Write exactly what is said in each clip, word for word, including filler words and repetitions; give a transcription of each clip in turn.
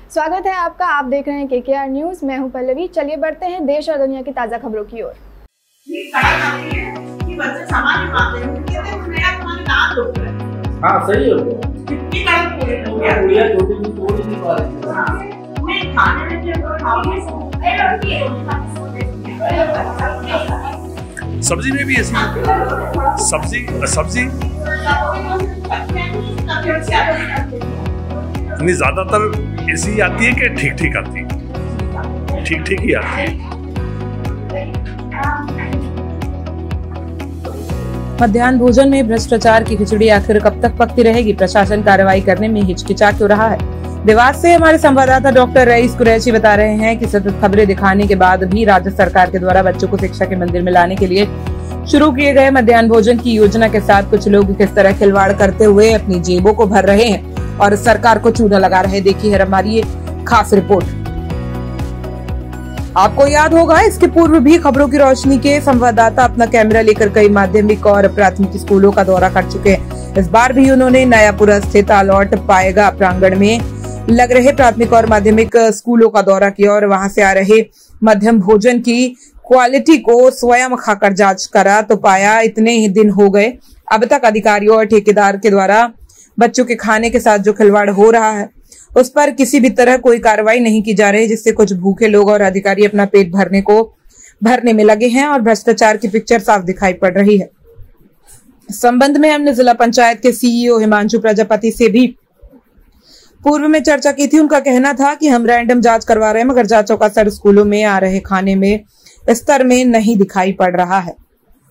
स्वागत है आपका। आप देख रहे हैं के के आर न्यूज। मैं हूं पल्लवी। चलिए बढ़ते हैं देश और दुनिया की ताजा खबरों की ओर। हाँ सही हो गया। सब्जी में भी ऐसी सब्जी सब्जी नहीं, ज्यादातर ऐसी आती है कि ठीक ठीक आती है, ठीक ठीक ही आती है। मध्याह्न भोजन में भ्रष्टाचार की खिचड़ी आखिर कब तक पकती रहेगी? प्रशासन कार्रवाई करने में हिचकिचा क्यों रहा है? देवास से हमारे संवाददाता डॉक्टर रईस कुरैशी बता रहे हैं कि सतत खबरें दिखाने के बाद भी राज्य सरकार के द्वारा बच्चों को शिक्षा के मंदिर में लाने के लिए शुरू किए गए मध्याह्न भोजन की योजना के साथ कुछ लोग किस तरह खिलवाड़ करते हुए अपनी जेबों को भर रहे हैं और सरकार को चूना लगा रहे हैं। देखिए है हमारी ये खास रिपोर्ट। आपको याद होगा इसके पूर्व भी खबरों की रोशनी के संवाददाता अपना कैमरा लेकर कई माध्यमिक और प्राथमिक स्कूलों का दौरा कर चुके हैं। इस बार भी उन्होंने नयापुरा स्थित आलौट पाएगा प्रांगण में लग रहे प्राथमिक और माध्यमिक स्कूलों का दौरा किया और वहां से आ रहे मध्यम भोजन की क्वालिटी को स्वयं खाकर जांच करा तो पाया इतने ही दिन हो गए, अब तक अधिकारियों और ठेकेदार के द्वारा बच्चों के खाने के साथ जो खिलवाड़ हो रहा है उस पर किसी भी तरह कोई कार्रवाई नहीं की जा रही, जिससे कुछ भूखे लोग और अधिकारी अपना पेट भरने को भरने में लगे हैं और भ्रष्टाचार की पिक्चर साफ दिखाई पड़ रही है। इस संबंध में हमने जिला पंचायत के सीईओ हिमांशु प्रजापति से भी पूर्व में चर्चा की थी। उनका कहना था कि हम रैंडम जांच करवा रहे हैं मगर जांचों का असर स्कूलों में आ रहे खाने में स्तर में नहीं दिखाई पड़ रहा है।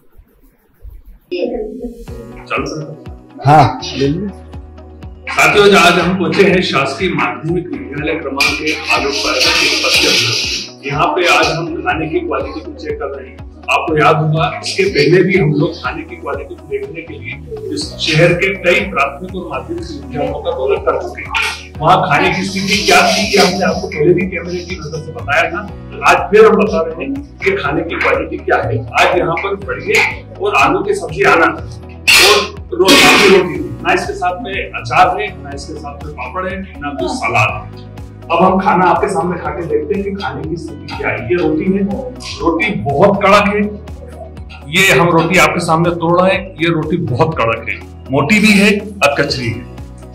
हाँ साथियों, आज हम पहुंचे हैं शासकीय माध्यमिक विद्यालय क्रमांक एक आलोक पाएगा के पश्चिम। यहाँ पे आज हम खाने की क्वालिटी को चेक कर रहे हैं। आपको याद होगा इसके पहले भी हम लोग खाने की क्वालिटी को देखने के लिए इस शहर के कई प्राथमिक और माध्यमिक विद्यालयों का दौरा कर चुके हैं। वहाँ खाने की स्थिति क्या थी ये हमने आपको पहले भी कैमरे की नजर से बताया था। आज फिर हम बता रहे हैं कि खाने की क्वालिटी क्या है। आज यहाँ पर बढ़िया और आलू की सब्जी आना और रोटी रोटी ना इसके साथ में अचार है, ना इसके साथ में पापड़ है, ना कुछ सलाद है। अब हम खाना आपके सामने खा के देखते हैं कि खाने की स्थिति क्या है। ये रोटी है, रोटी बहुत कड़क है। ये हम रोटी आपके सामने तोड़ रहे हैं। ये रोटी बहुत कड़क है, मोटी भी है और कचरी है।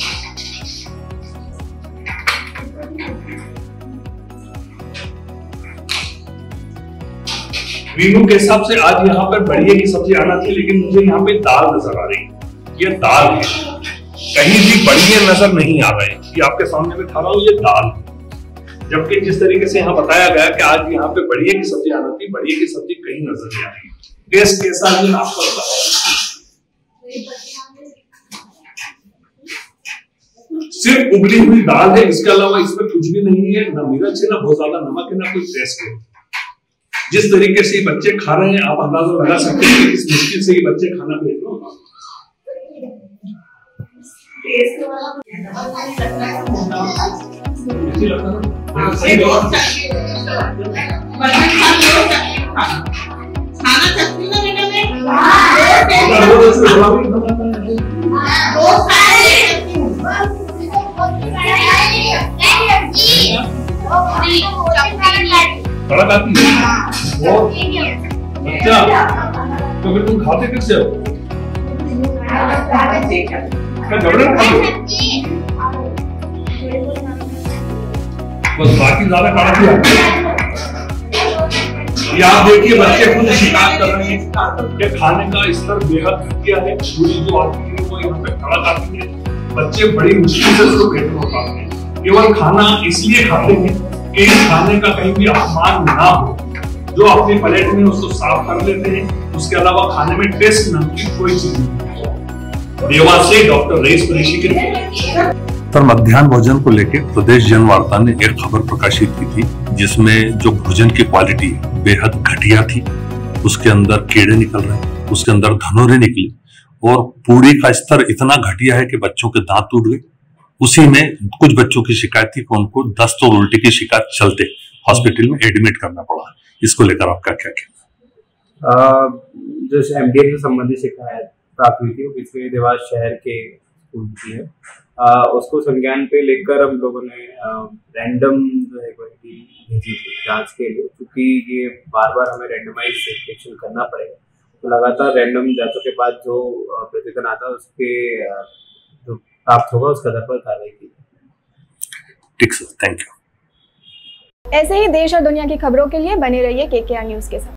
मीनू के हिसाब से आज यहाँ पर बढ़िया की सब्जी आना थी, लेकिन मुझे यहाँ पे दाल नजर आ रही है। ये दाल है, कहीं भी बढ़िया नजर नहीं आ रहे। ये आपके सामने में खा रहा हूँ, ये दाल है। जबकि जिस तरीके से यहाँ बताया गया कि आज यहाँ पे बढ़िया की सब्जी आना थी, बढ़िया की सब्जी कहीं नजर नहीं आ रही। टेस्ट कैसा है आपको सिर्फ उबली हुई दाल है, इसके अलावा इसमें कुछ भी नहीं है। ना मिर्च है, ना बहुत ज्यादा नमक है, ना कोई टेस्ट है। जिस तरीके से बच्चे खा रहे हैं आप अंदाजा लगा सकते हैं कि इस मुश्किल से ये बच्चे खाना खा रहे हैं। कड़क आती है और अच्छा, तो फिर तुम खाते कैसे हो? बस बाकी ज्यादा कड़क ही आती है। ये आप देखिए बच्चे खुद शिकायत कर रहे हैं कि खाने का स्तर बेहद घटिया है। पूरी जो आती है वो यहाँ पे कड़क आती है। बच्चे बड़ी मुश्किल से उसको पेट में उठाते हैं। केवल खाना इसलिए खाते हैं कि इस खाने का कहीं भी अपमान ना हो। जो अपने प्लेट में उसको साफ कर लेते हैं, उसके अलावा खाने में टेस्ट नाम की कोई चीज नहीं। देवास से डॉक्टर रईस कुरैशी के पर मध्याह्न भोजन को लेकर प्रदेश जनवार्ता ने एक खबर प्रकाशित की थी, जिसमें जो भोजन की क्वालिटी बेहद घटिया थी। उसके अंदर कीड़े निकल रहे, उसके अंदर धनोरे निकली और पूरी का स्तर इतना घटिया है कि बच्चों के दांत टूट गए। उसी में कुछ बच्चों की शिकायत थी कि उनको दस्त और उल्टी की शिकायत चलते हॉस्पिटल में एडमिट करना पड़ा। इसको लेकर आपका क्या कहना? जो एमडीए से संबंधित शिकायत प्राप्त हुई थी वो पिछले देवास शहर के स्कूल की है। आ, उसको संज्ञान पे लेकर हम लोगों ने रैंडम जो है भेजी थी जांच के लिए, क्योंकि ये बार बार हमें रैंडमाइज इंस्पेक्शन करना पड़ेगा। तो लगातार रैंडम जांचों के बाद जो प्रतिवेदन आता है उसके जो प्राप्त होगा उसके आधार पर कार्रवाई की। ठीक सर, थैंक यू। ऐसे ही देश और दुनिया की खबरों के लिए बने रहिए केकेआर न्यूज के साथ।